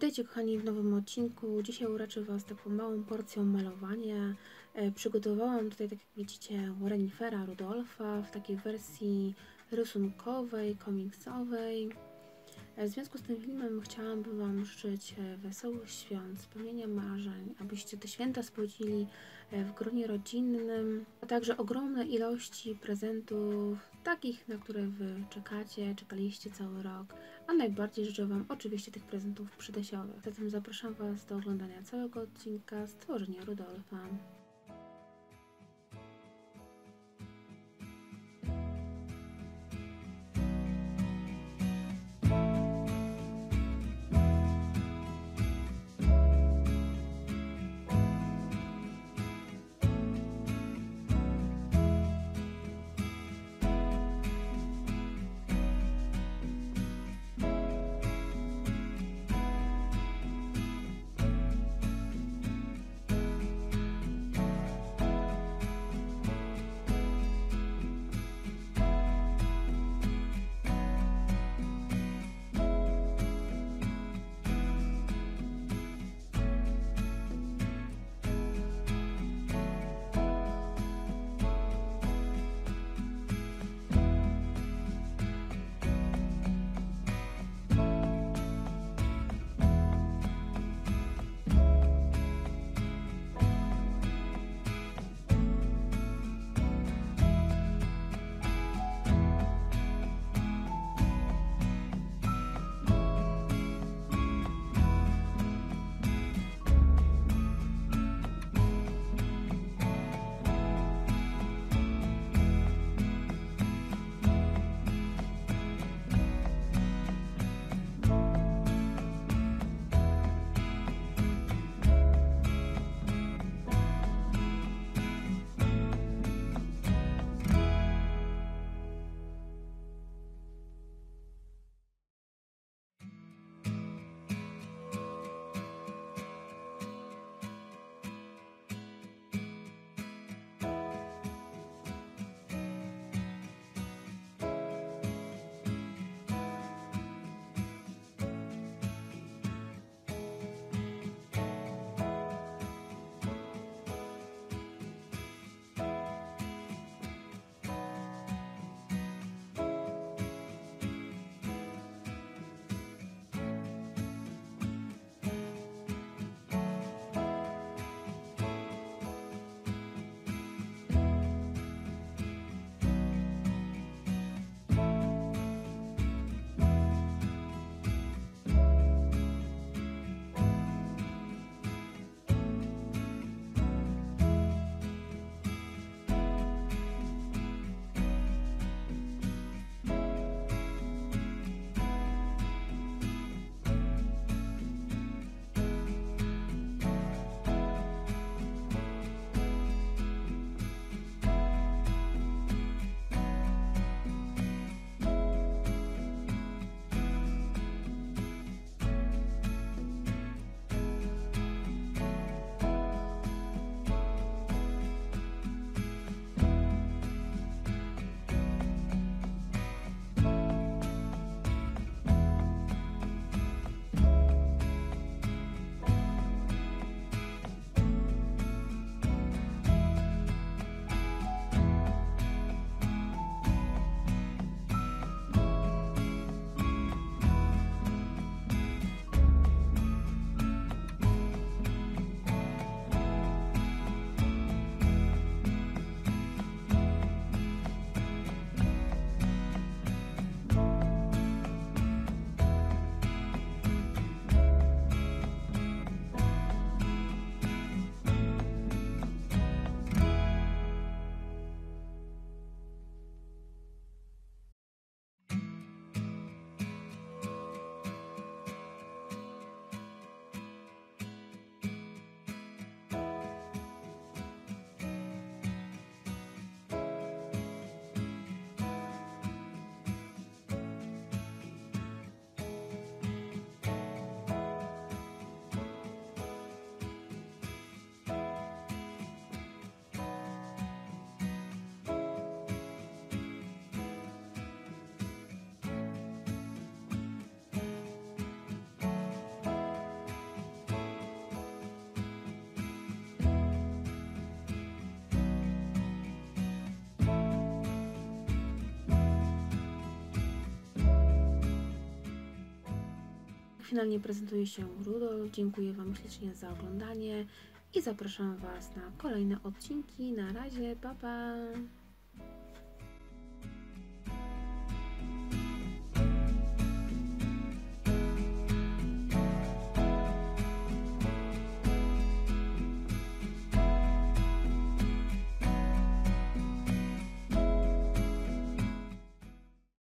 Witajcie kochani w nowym odcinku. Dzisiaj uraczę Was taką małą porcją malowania. Przygotowałam tutaj, tak jak widzicie, renifera Rudolfa w takiej wersji rysunkowej, komiksowej. W związku z tym filmem chciałabym Wam życzyć wesołych świąt, spełnienia marzeń, abyście te święta spędzili w gronie rodzinnym, a także ogromne ilości prezentów, takich, na które Wy czekaliście cały rok, a najbardziej życzę Wam oczywiście tych prezentów przydesiowych. Zatem zapraszam Was do oglądania całego odcinka Stworzenia Rudolfa. finalnie prezentuje się Rudolf. Dziękuję Wam ślicznie za oglądanie i zapraszam Was na kolejne odcinki. Na razie, pa pa!